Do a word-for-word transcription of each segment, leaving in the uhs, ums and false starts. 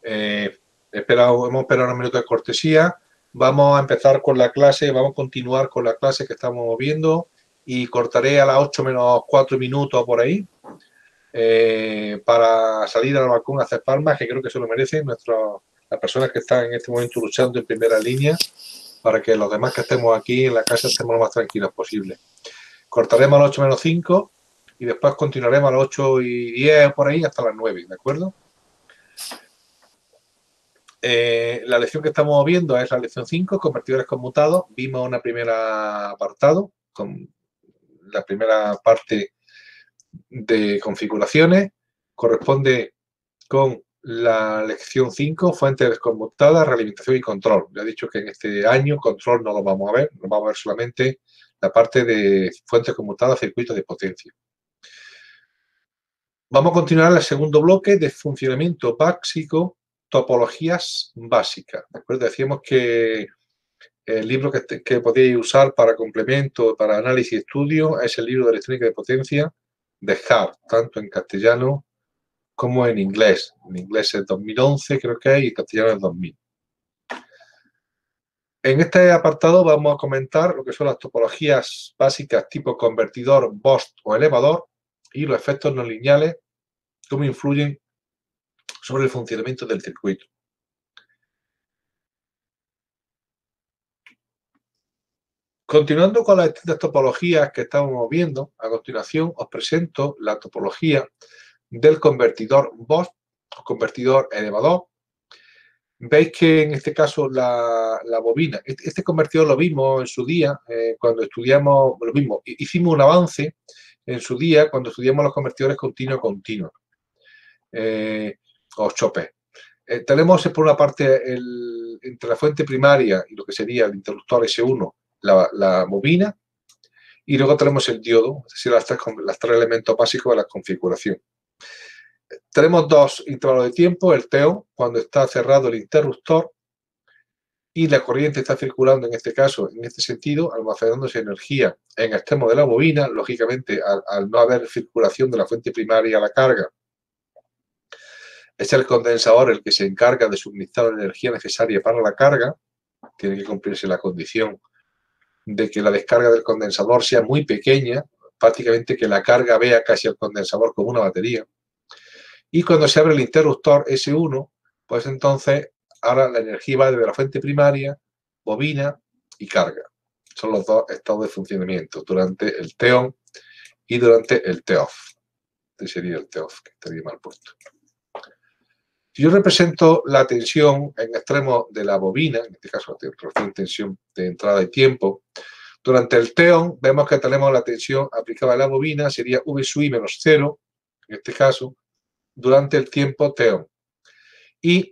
Eh, esperado, hemos esperado unos minutos de cortesía. Vamos a empezar con la clase, vamos a continuar con la clase que estamos viendo y cortaré a las ocho menos cuatro minutos por ahí eh, para salir al balcón a hacer palmas, que creo que se lo merecen nuestros, las personas que están en este momento luchando en primera línea, para que los demás que estemos aquí en la casa estemos lo más tranquilos posible. Cortaremos a las ocho menos cinco y después continuaremos a las ocho y diez por ahí hasta las nueve, ¿de acuerdo? Eh, la lección que estamos viendo es la lección cinco, convertidores conmutados. Vimos una primera apartado, con la primera parte de configuraciones. Corresponde con la lección cinco, fuentes conmutadas, realimentación y control. Ya he dicho que en este año control no lo vamos a ver, nos vamos a ver solamente la parte de fuentes conmutadas, circuitos de potencia. Vamos a continuar el segundo bloque de funcionamiento básico, topologías básicas. ¿De acuerdo? Decíamos que el libro que, que podéis usar para complemento, para análisis y estudio, es el libro de electrónica de potencia de Hart, tanto en castellano como en inglés. En inglés es dos mil once, creo que es, y en castellano es dos mil. En este apartado vamos a comentar lo que son las topologías básicas tipo convertidor, burst o elevador y los efectos no lineales, cómo influyen sobre el funcionamiento del circuito. Continuando con las distintas topologías que estamos viendo, a continuación os presento la topología del convertidor burst o convertidor elevador. Veis que en este caso la, la bobina, este, este convertidor lo vimos en su día, eh, cuando estudiamos, lo mismo, hicimos un avance en su día cuando estudiamos los convertidores continuo-continuo, eh, o chopes. Eh, tenemos por una parte el, entre la fuente primaria y lo que sería el interruptor ese uno, la, la bobina, y luego tenemos el diodo, es decir, las tres, las tres elementos básicos de la configuración. Tenemos dos intervalos de tiempo, el T O, cuando está cerrado el interruptor, y la corriente está circulando, en este caso, en este sentido, almacenándose energía en extremo de la bobina. Lógicamente, al, al no haber circulación de la fuente primaria a la carga, es el condensador el que se encarga de suministrar la energía necesaria para la carga. Tiene que cumplirse la condición de que la descarga del condensador sea muy pequeña, prácticamente que la carga vea casi al condensador como una batería. Y cuando se abre el interruptor ese uno, pues entonces ahora la energía va desde la fuente primaria, bobina y carga. Son los dos estados de funcionamiento durante el T O N y durante el T O F. Este sería el T O F, que estaría mal puesto. Si yo represento la tensión en extremo de la bobina, en este caso la tensión de entrada y tiempo, durante el T O N vemos que tenemos la tensión aplicada a la bobina, sería V sub I menos cero, en este caso, durante el tiempo T O N. Y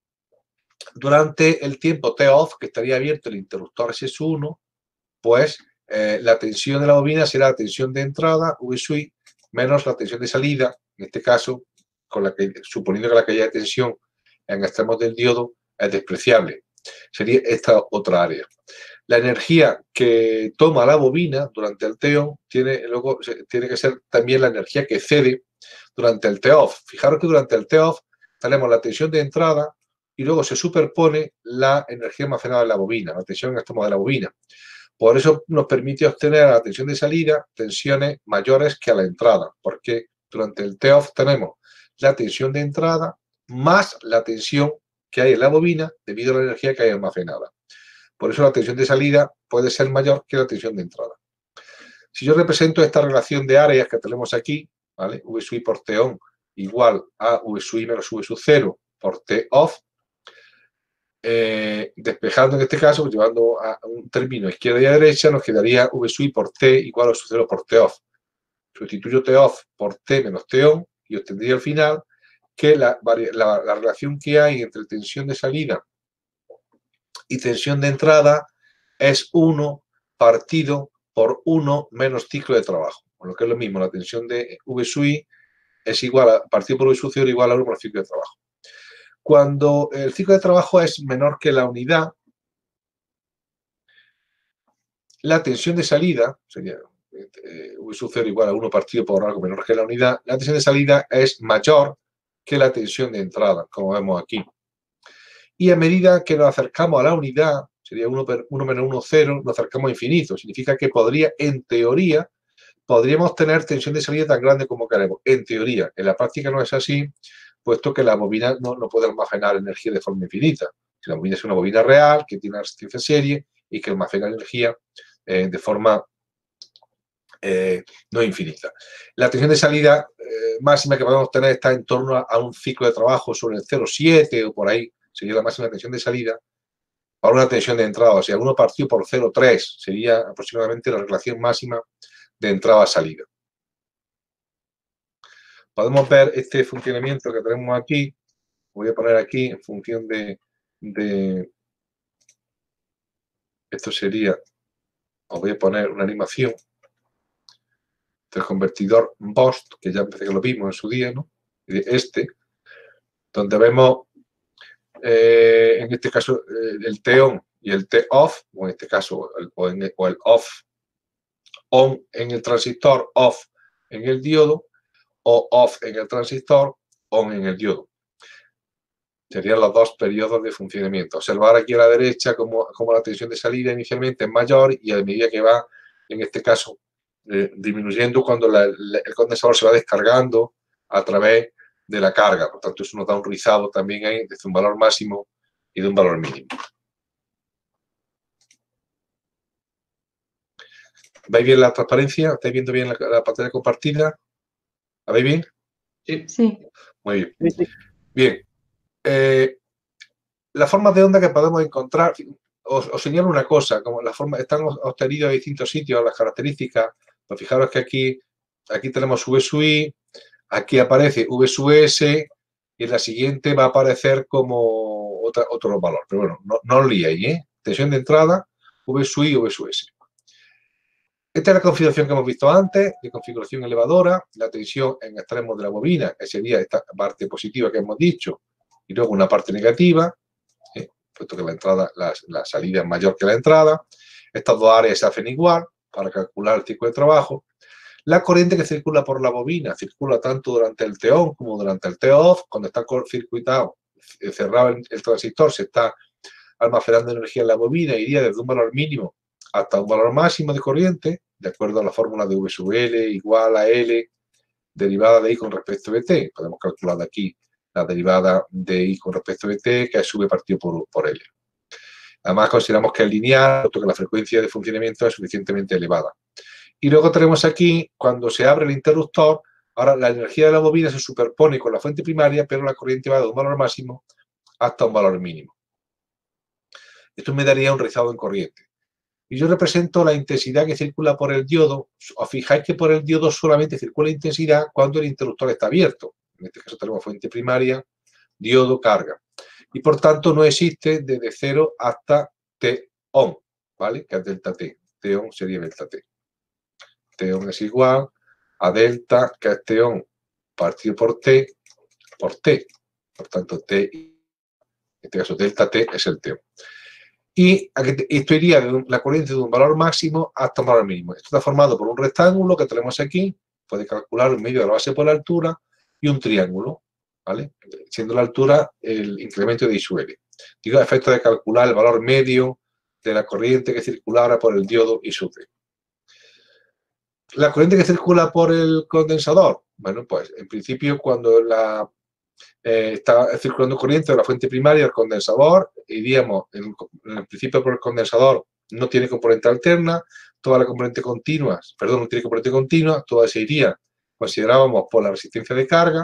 durante el tiempo T O F, que estaría abierto el interruptor S uno, pues eh, la tensión de la bobina será la tensión de entrada, V sub I, menos la tensión de salida, en este caso, con la que, suponiendo que la caída de tensión en extremos del diodo es despreciable. Sería esta otra área. La energía que toma la bobina durante el T O N tiene, luego, tiene que ser también la energía que cede durante el T O F. Fijaros que durante el T O F tenemos la tensión de entrada y luego se superpone la energía almacenada en la bobina, la tensión en extremo de la bobina. Por eso nos permite obtener a la tensión de salida tensiones mayores que a la entrada, porque durante el T O F tenemos la tensión de entrada más la tensión que hay en la bobina debido a la energía que hay almacenada. Por eso la tensión de salida puede ser mayor que la tensión de entrada. Si yo represento esta relación de áreas que tenemos aquí, ¿vale? V sub I por T O N igual a V sub I menos V sub cero por T O F, eh, despejando en este caso, pues llevando a un término izquierda y a derecha, nos quedaría V sub I por T igual a V sub cero por T O F. Sustituyo T O F por T menos T O N y obtendría al final que la, la, la relación que hay entre tensión de salida y tensión de entrada es uno partido por uno menos ciclo de trabajo. Con lo que es lo mismo, la tensión de V sub I es igual a, partido por V sub cero igual a uno por el ciclo de trabajo. Cuando el ciclo de trabajo es menor que la unidad, la tensión de salida, sería eh, V sub cero igual a uno partido por algo menor que la unidad, la tensión de salida es mayor que la tensión de entrada, como vemos aquí. y a medida que nos acercamos a la unidad, sería uno menos uno, cero, nos acercamos a infinito. Significa que podría, en teoría, podríamos tener tensión de salida tan grande como queremos. En teoría, en la práctica no es así, puesto que la bobina no, no puede almacenar energía de forma infinita. Si la bobina es una bobina real, que tiene una resistencia serie y que almacena energía eh, de forma eh, no infinita. La tensión de salida eh, máxima que podemos tener está en torno a, a un ciclo de trabajo sobre el cero coma siete o por ahí, sería la máxima tensión de salida, para una tensión de entrada. O sea, uno partido por cero coma tres sería aproximadamente la relación máxima de entrada-salida. Podemos ver este funcionamiento que tenemos aquí. Voy a poner aquí en función de, de esto sería, os voy a poner una animación del convertidor Boost, que ya empecé que lo vimos en su día, ¿no? Este, donde vemos, eh, en este caso, eh, el T-on y el T-off, o en este caso, el, o, en, o el off, on en el transistor, off en el diodo, o off en el transistor, on en el diodo. Serían los dos periodos de funcionamiento. Observar aquí a la derecha cómo, cómo la tensión de salida inicialmente es mayor y a medida que va, en este caso, eh, disminuyendo cuando la, la, el condensador se va descargando a través de la carga. Por tanto, eso nos da un rizado también ahí desde un valor máximo y de un valor mínimo. ¿Veis bien la transparencia? ¿Estáis viendo bien la, la pantalla compartida? ¿La veis bien? Sí. Sí. Muy bien. Bien. Eh, las formas de onda que podemos encontrar, os, os señalo una cosa, como las formas están obtenidas en distintos sitios, las características, pues fijaros que aquí, aquí tenemos V sub I, aquí aparece V sub S, y en la siguiente va a aparecer como otra, otro valor. Pero bueno, no, no os liéis, ¿eh? Tensión de entrada, V sub I, V sub S. Esta es la configuración que hemos visto antes, de configuración elevadora, la tensión en extremos de la bobina, que sería esta parte positiva que hemos dicho, y luego una parte negativa, ¿eh? Puesto que la entrada, la, la salida es mayor que la entrada. Estas dos áreas se hacen igual para calcular el ciclo de trabajo. La corriente que circula por la bobina circula tanto durante el T-on como durante el T-off. Cuando está circuitado, cerrado el, el transistor, se está almacenando energía en la bobina, iría desde un valor mínimo hasta un valor máximo de corriente, de acuerdo a la fórmula de V sub L igual a L derivada de I con respecto a T. Podemos calcular de aquí la derivada de I con respecto a T, que es V partido por, por L. Además, consideramos que es lineal, puesto que la frecuencia de funcionamiento es suficientemente elevada. Y luego tenemos aquí, cuando se abre el interruptor, ahora la energía de la bobina se superpone con la fuente primaria, pero la corriente va de un valor máximo hasta un valor mínimo. Esto me daría un rizado en corriente. Y yo represento la intensidad que circula por el diodo. Os fijáis que por el diodo solamente circula intensidad cuando el interruptor está abierto. En este caso tenemos fuente primaria, diodo, carga. Y por tanto no existe desde cero hasta T-on, ¿vale? Que es delta T. T-on sería delta T. T-on es igual a delta, que es T-on partido por T, por T. Por tanto, T, en este caso delta T es el T-on. Y esto iría de la corriente de un valor máximo hasta un valor mínimo. Esto está formado por un rectángulo que tenemos aquí, puede calcular un medio de la base por la altura, y un triángulo, ¿vale? Siendo la altura el incremento de I sub L. Digo, a efecto de calcular el valor medio de la corriente que circulara por el diodo I sub T. La corriente que circula por el condensador, bueno, pues en principio cuando la Eh, está circulando corriente de la fuente primaria al condensador, iríamos en, en el principio por el condensador no tiene componente alterna, toda la componente continua, perdón, no tiene componente continua, toda se iría, considerábamos por la resistencia de carga.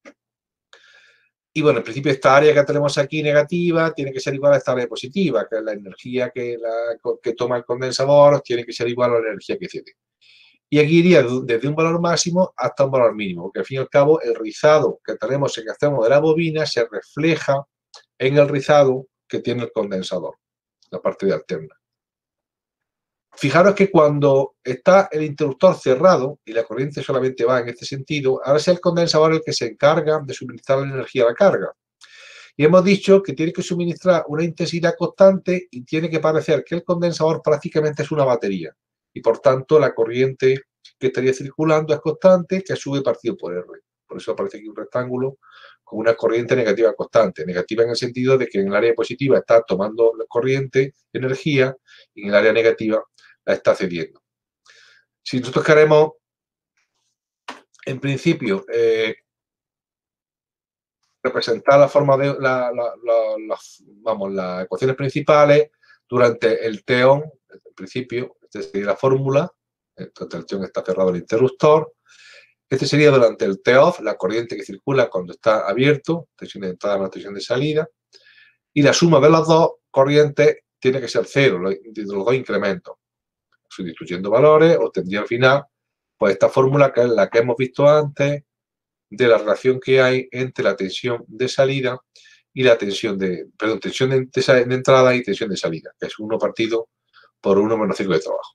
Y bueno, en principio esta área que tenemos aquí negativa tiene que ser igual a esta área positiva, que es la energía que, la, que toma el condensador, tiene que ser igual a la energía que cede. Y aquí iría desde un valor máximo hasta un valor mínimo, porque al fin y al cabo el rizado que tenemos en el extremo de la bobina se refleja en el rizado que tiene el condensador, la parte de alterna. Fijaros que cuando está el interruptor cerrado y la corriente solamente va en este sentido, ahora es el condensador el que se encarga de suministrar la energía a la carga. Y hemos dicho que tiene que suministrar una intensidad constante y tiene que parecer que el condensador prácticamente es una batería. Y por tanto la corriente que estaría circulando es constante, que sube partido por R. Por eso aparece aquí un rectángulo con una corriente negativa constante. Negativa en el sentido de que en el área positiva está tomando la corriente, energía, y en el área negativa la está cediendo. Si nosotros queremos, en principio, eh, representar la forma de la, la, la, la, vamos, las ecuaciones principales durante el T O N, en principio, esta sería la fórmula, entonces el T O N está cerrado el interruptor. Este sería durante el T O F, la corriente que circula cuando está abierto, tensión de entrada más tensión de salida, y la suma de las dos corrientes tiene que ser cero, de los dos incrementos. Sustituyendo valores, obtendría al final pues esta fórmula que es la que hemos visto antes de la relación que hay entre la tensión de salida y la tensión de, perdón, tensión de, de entrada y tensión de salida, que es uno partido por uno menos ciclo de trabajo.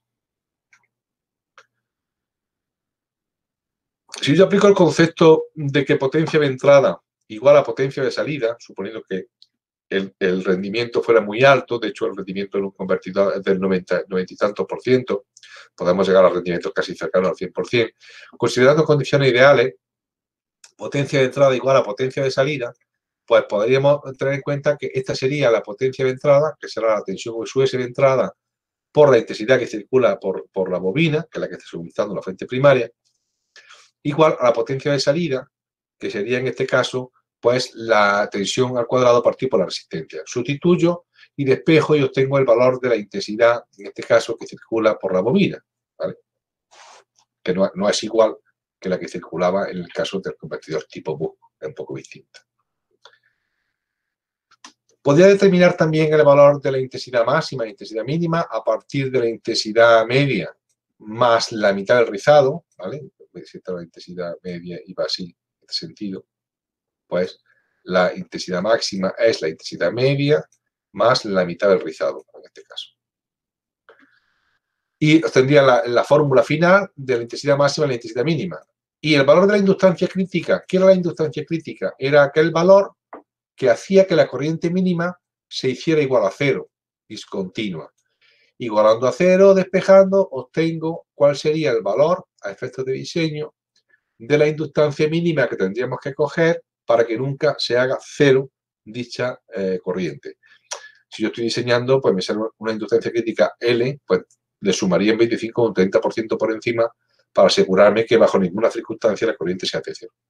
Si yo aplico el concepto de que potencia de entrada igual a potencia de salida, suponiendo que el, el rendimiento fuera muy alto, de hecho el rendimiento en un convertidor es del noventa, noventa y tantos por ciento, podemos llegar a rendimientos casi cercanos al cien por cien, considerando condiciones ideales, potencia de entrada igual a potencia de salida, pues podríamos tener en cuenta que esta sería la potencia de entrada, que será la tensión U S de entrada por la intensidad que circula por, por la bobina, que es la que está suministrando la fuente primaria, igual a la potencia de salida, que sería en este caso, pues la tensión al cuadrado partido por la resistencia. Sustituyo y despejo y obtengo el valor de la intensidad, en este caso, que circula por la bobina, ¿vale? Que no, no es igual que la que circulaba en el caso del convertidor tipo Buck, es un poco distinta. Podría determinar también el valor de la intensidad máxima e intensidad mínima a partir de la intensidad media más la mitad del rizado, ¿vale? Si esta es la intensidad media y va así, en este sentido, pues la intensidad máxima es la intensidad media más la mitad del rizado, en este caso. Y obtendría la, la fórmula final de la intensidad máxima y la intensidad mínima. Y el valor de la inductancia crítica, ¿qué era la inductancia crítica? Era aquel valor que hacía que la corriente mínima se hiciera igual a cero, discontinua. Igualando a cero, despejando, obtengo cuál sería el valor, a efectos de diseño, de la inductancia mínima que tendríamos que coger para que nunca se haga cero dicha eh, corriente. Si yo estoy diseñando, pues me sale una inductancia crítica L, pues le sumaría en veinticinco un treinta por ciento por encima para asegurarme que bajo ninguna circunstancia la corriente se hace cero.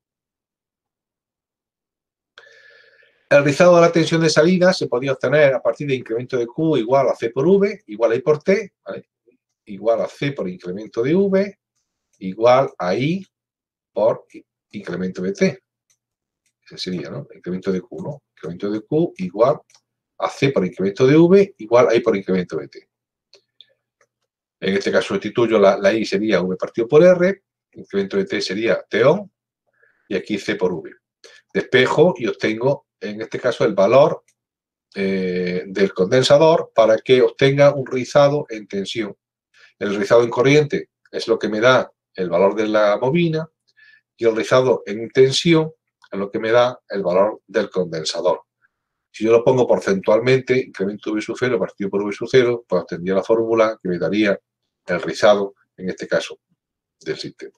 El rizado de la tensión de salida se podía obtener a partir de incremento de Q igual a C por V, igual a I por T, ¿vale? Igual a C por incremento de V, igual a I por incremento de T. Ese sería, ¿no? Incremento de Q, ¿no? Incremento de Q igual a C por incremento de V igual a I por incremento de T. En este caso sustituyo la, la I sería V partido por R, incremento de T sería T O N y aquí C por V. Despejo y obtengo, en este caso, el valor eh, del condensador para que obtenga un rizado en tensión. El rizado en corriente es lo que me da el valor de la bobina y el rizado en tensión es lo que me da el valor del condensador. Si yo lo pongo porcentualmente, incremento V sub cero partido por V sub cero, pues obtendría la fórmula que me daría el rizado, en este caso, del sistema.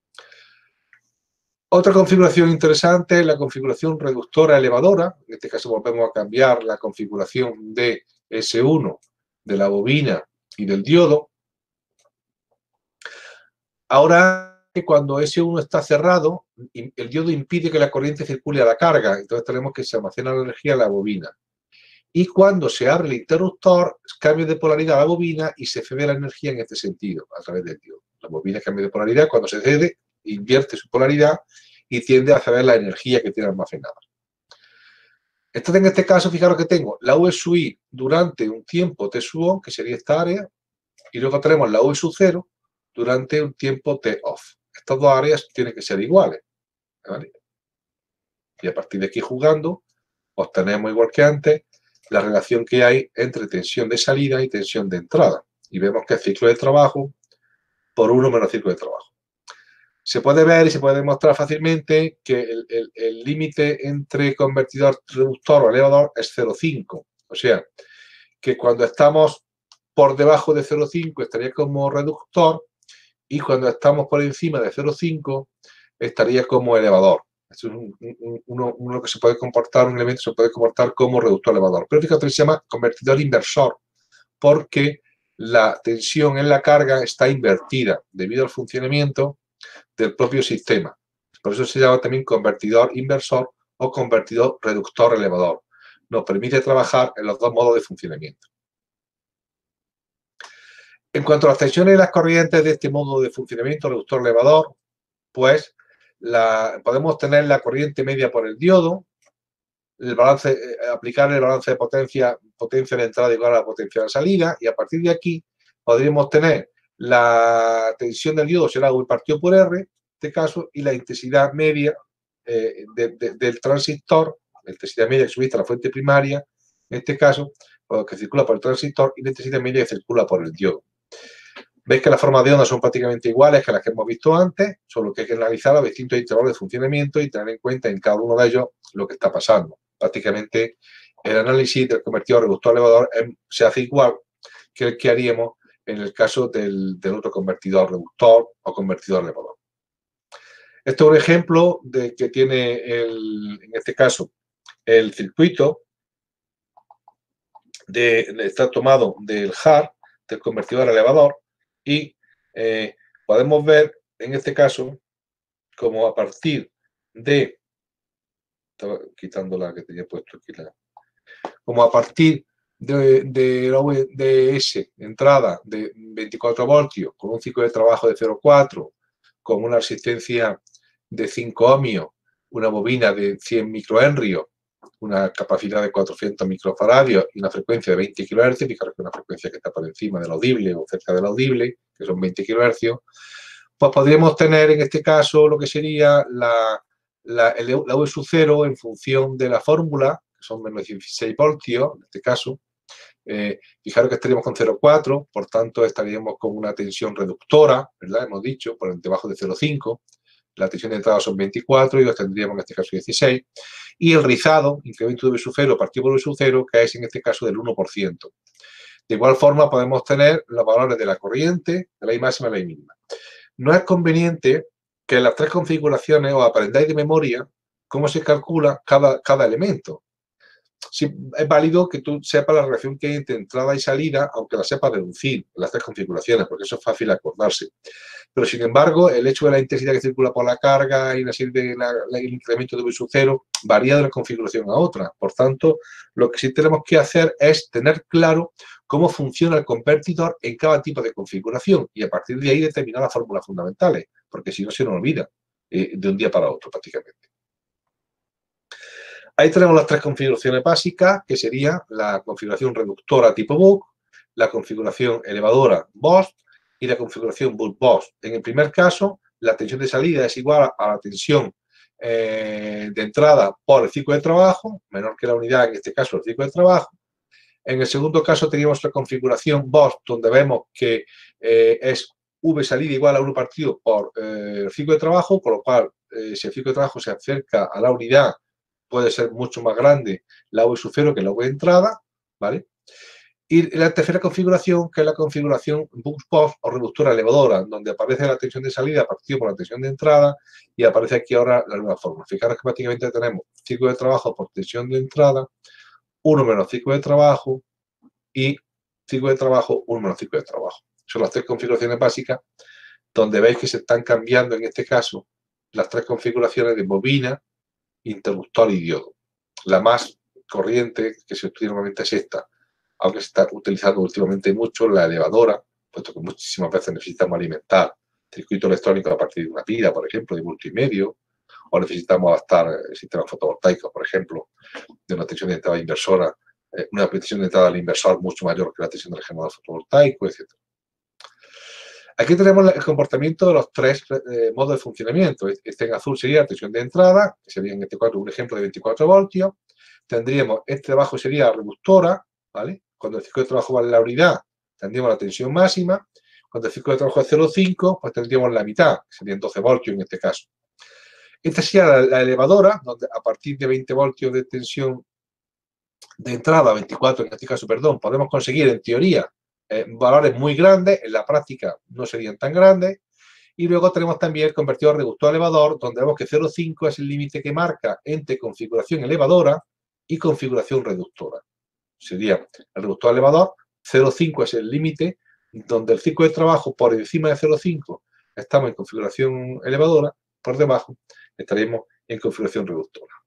Otra configuración interesante es la configuración reductora elevadora. En este caso volvemos a cambiar la configuración de S uno, de la bobina y del diodo. Ahora, cuando S uno está cerrado, el diodo impide que la corriente circule a la carga. Entonces tenemos que se almacena la energía en la bobina. Y cuando se abre el interruptor, cambia de polaridad la bobina y se cede la energía en este sentido, a través del diodo. La bobina cambia de polaridad, cuando se cede, invierte su polaridad y tiende a ceder la energía que tiene almacenada. Entonces, en este caso, fijaros que tengo la V sub I durante un tiempo T sub on, que sería esta área, y luego tenemos la V sub cero durante un tiempo T off. Estas dos áreas tienen que ser iguales, ¿vale? Y a partir de aquí, jugando, obtenemos, igual que antes, la relación que hay entre tensión de salida y tensión de entrada. Y vemos que el ciclo de trabajo por uno menos ciclo de trabajo. Se puede ver y se puede demostrar fácilmente que el límite entre convertidor reductor o elevador es cero coma cinco. O sea, que cuando estamos por debajo de cero coma cinco estaría como reductor y cuando estamos por encima de cero coma cinco estaría como elevador. Esto es un, un, uno, uno que se puede comportar, un elemento se puede comportar como reductor elevador. Pero fíjate, se llama convertidor inversor, porque la tensión en la carga está invertida debido al funcionamiento del propio sistema. Por eso se llama también convertidor inversor o convertidor reductor elevador. Nos permite trabajar en los dos modos de funcionamiento. En cuanto a las tensiones y las corrientes de este modo de funcionamiento reductor elevador, pues la, podemos tener la corriente media por el diodo, el balance, eh, aplicar el balance de potencia, potencia de entrada igual a la potencia de salida, y a partir de aquí podríamos tener la tensión del diodo será U partido por R, en este caso, y la intensidad media eh, de, de, del transistor, la intensidad media que subiste a la fuente primaria, en este caso, que circula por el transistor, y la intensidad media que circula por el diodo. Veis que las formas de onda son prácticamente iguales que las que hemos visto antes, solo que hay que analizar los distintos intervalos de funcionamiento y tener en cuenta en cada uno de ellos lo que está pasando. Prácticamente el análisis del convertidor reductor elevador se hace igual que el que haríamos en el caso del, del otro convertidor reductor o convertidor elevador. Este es un ejemplo de que tiene, el, en este caso, el circuito de, está tomado del H A R, del convertidor elevador, y eh, podemos ver, en este caso, como a partir de, estaba quitando la que tenía puesto aquí, la, como a partir de, de la V D S, entrada de veinticuatro voltios, con un ciclo de trabajo de cero coma cuatro, con una resistencia de cinco ohmios, una bobina de cien microhenrios, una capacidad de cuatrocientos microfaradios y una frecuencia de veinte kilohercios, fijaros que es una frecuencia que está por encima del audible o cerca del audible, que son veinte kilohercios, pues podríamos tener en este caso lo que sería la, la, el, la V sub cero en función de la fórmula, que son menos dieciséis voltios, en este caso. Eh, fijaros que estaríamos con cero coma cuatro, por tanto estaríamos con una tensión reductora, ¿verdad? Hemos dicho, por debajo de cero coma cinco. La tensión de entrada son veinticuatro y los tendríamos en este caso dieciséis. Y el rizado, incremento de V sub cero partido por V sub cero, que es en este caso del uno por ciento. De igual forma podemos tener los valores de la corriente, de la I máxima y la I mínima. No es conveniente que en las tres configuraciones os aprendáis de memoria cómo se calcula cada, cada elemento. Sí, es válido que tú sepas la relación que hay entre entrada y salida, aunque la sepas deducir en las tres configuraciones, porque eso es fácil acordarse. Pero, sin embargo, el hecho de la intensidad que circula por la carga y la serie de la, la, el incremento de V sub cero varía de una configuración a otra. Por tanto, lo que sí tenemos que hacer es tener claro cómo funciona el convertidor en cada tipo de configuración y a partir de ahí determinar las fórmulas fundamentales, porque si no se nos olvida eh, de un día para otro prácticamente. Ahí tenemos las tres configuraciones básicas, que sería la configuración reductora tipo Buck, la configuración elevadora Boost y la configuración Buck-Boost. En el primer caso, la tensión de salida es igual a la tensión eh, de entrada por el ciclo de trabajo, menor que la unidad, en este caso el ciclo de trabajo. En el segundo caso teníamos la configuración Boost, donde vemos que eh, es V salida igual a uno partido por eh, el ciclo de trabajo, con lo cual, eh, si el ciclo de trabajo se acerca a la unidad, puede ser mucho más grande la V sub cero que la V de entrada, ¿vale? Y la tercera configuración, que es la configuración Buck-Boost o reductora elevadora, donde aparece la tensión de salida partido por la tensión de entrada y aparece aquí ahora la nueva fórmula. Fijaros que prácticamente tenemos ciclo de trabajo por tensión de entrada, uno menos ciclo de trabajo y ciclo de trabajo, uno menos ciclo de trabajo. Son las tres configuraciones básicas donde veis que se están cambiando en este caso las tres configuraciones de bobina, interruptor y diodo. La más corriente que se estudia normalmente es esta, aunque se está utilizando últimamente mucho la elevadora, puesto que muchísimas veces necesitamos alimentar circuito electrónico a partir de una pila, por ejemplo, de multimedio, o necesitamos adaptar sistemas fotovoltaicos, por ejemplo, de una tensión de entrada inversora, eh, una tensión de entrada al inversor mucho mayor que la tensión del generador fotovoltaico, etcétera. Aquí tenemos el comportamiento de los tres eh, modos de funcionamiento. Este en azul sería la tensión de entrada, que sería en este cuadro un ejemplo de veinticuatro voltios. Tendríamos, este de abajo sería reductora, ¿vale? Cuando el ciclo de trabajo vale la unidad, tendríamos la tensión máxima. Cuando el ciclo de trabajo es cero coma cinco, pues tendríamos la mitad, que serían doce voltios en este caso. Esta sería la, la elevadora, donde a partir de veinte voltios de tensión de entrada, veinticuatro en este caso, perdón, podemos conseguir en teoría Eh, valores muy grandes, en la práctica no serían tan grandes, Y luego tenemos también el convertidor reductor elevador, donde vemos que cero coma cinco es el límite que marca entre configuración elevadora y configuración reductora. Sería el reductor elevador, cero coma cinco es el límite, donde el ciclo de trabajo por encima de cero coma cinco estamos en configuración elevadora, por debajo estaremos en configuración reductora.